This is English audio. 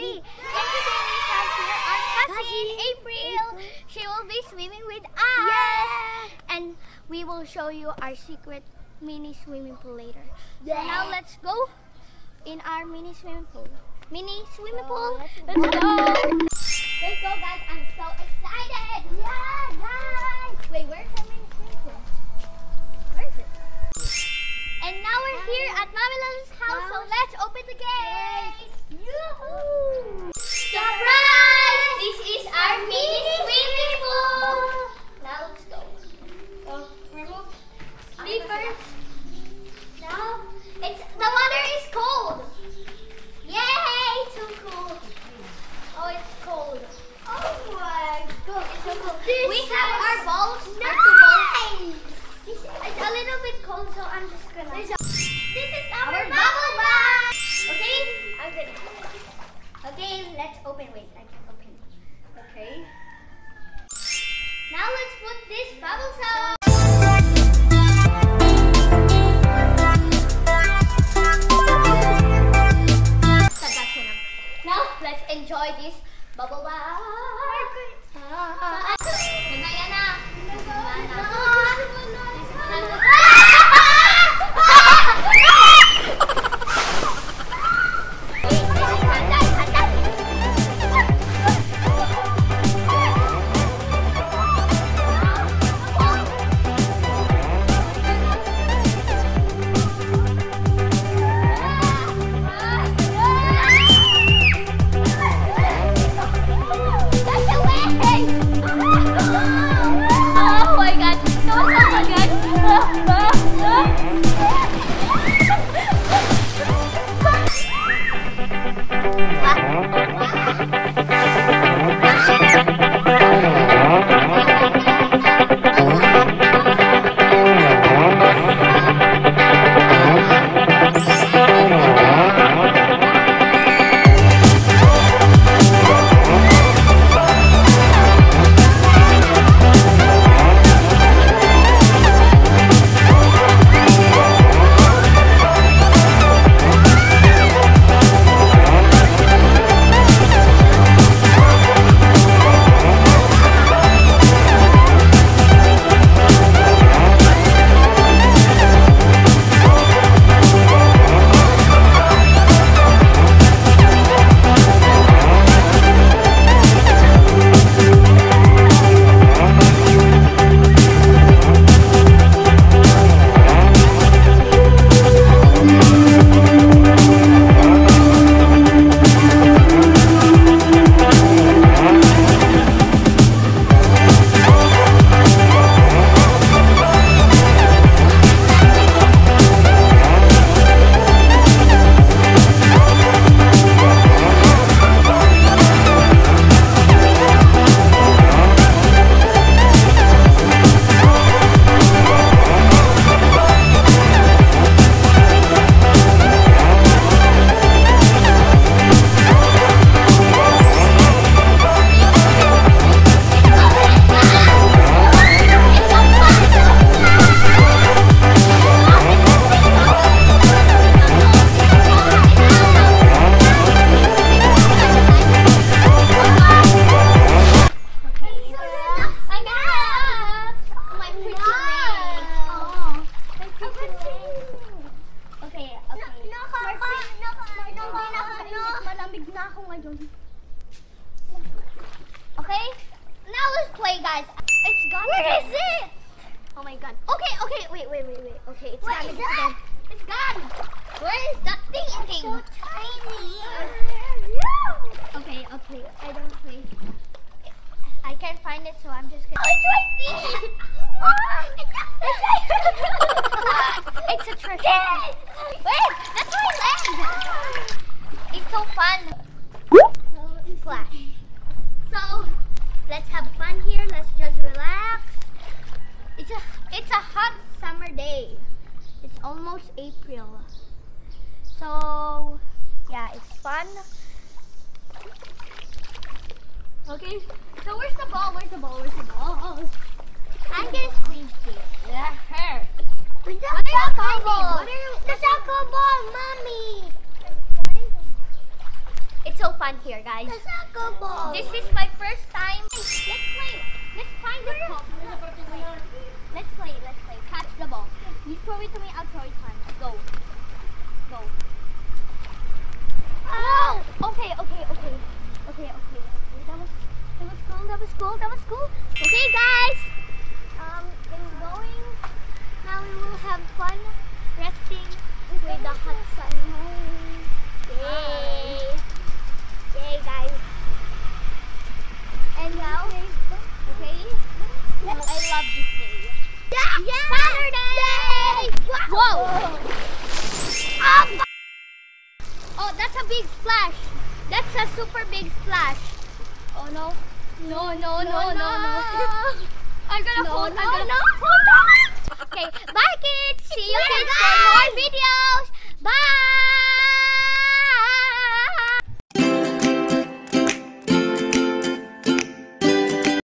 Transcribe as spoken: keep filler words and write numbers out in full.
And today we have here our cousin April. She will be swimming with us. Yeah. And we will show you our secret mini swimming pool later. Yeah. So now let's go in our mini swimming pool. Mini swimming So, pool. let's Let's go. go. Let's go, guys. I'm so excited. Yeah, guys. Wait, where's our mini swimming pool? Where is it? And now we're here at Mami Lala's house, so let's open the gate. Yoo-hoo! Surprise! This is our mini swimming pool. Now let's go. So remove slippers. Now it's the water is cold. Yay! Too cool. Oh, it's cold. Oh my god. It's so cold. This We have is our balls. nice. Our two balls. This, it's a little bit cold, so I'm just gonna. This This is our, our bubble bubble bath. Okay, I'm gonna. Okay, let's open. Wait, I can open. Okay. Now let's put this bubbles out. Now let's enjoy this bubble bath. Ah. Yan na, yan na. Yan na. Okay, now let's play, guys. It's gone. Where is it? Oh my god. Okay, okay, wait, wait, wait, wait. Okay, it's What gone. is It's that? gone. It's gone. Where is that thing? thing? So tiny. Okay, okay. I don't play. I can't find it, so I'm just gonna. Oh, it's right here. It's a treasure. Yes. Wait, that's my leg. It's so fun. Splash. So let's have fun here. Let's just relax. It's a it's a hot summer day. It's almost April. So yeah, it's fun. Okay. So where's the ball? Where's the ball? Where's the ball? I'm gonna squeeze it. Yeah, her. Where's the What are you soccer finding? ball? What are you? The soccer ball, mommy. It's so fun here, guys. The soccer ball. This is my first time. Let's play. Let's find the ball. Let's play. Let's play. Catch the ball. You throw it to me. I'll throw it to you. Go. Go. Oh. Okay. Okay. Okay. Okay. Okay. That was. That was cool. That was cool. That was cool. Okay, guys. Um, it's going. Now we will have fun resting with the hot sun. Yay! Yay, guys! And now, okay? I love this day. Yeah. Yeah. Saturday! Whoa! Oh. Oh, that's a big splash. That's a super big splash. Oh no! No! No! No! No! No! I'm gonna No, hold. no, I'm gonna no. hold on. Okay, bye, kids. See you kids for more videos.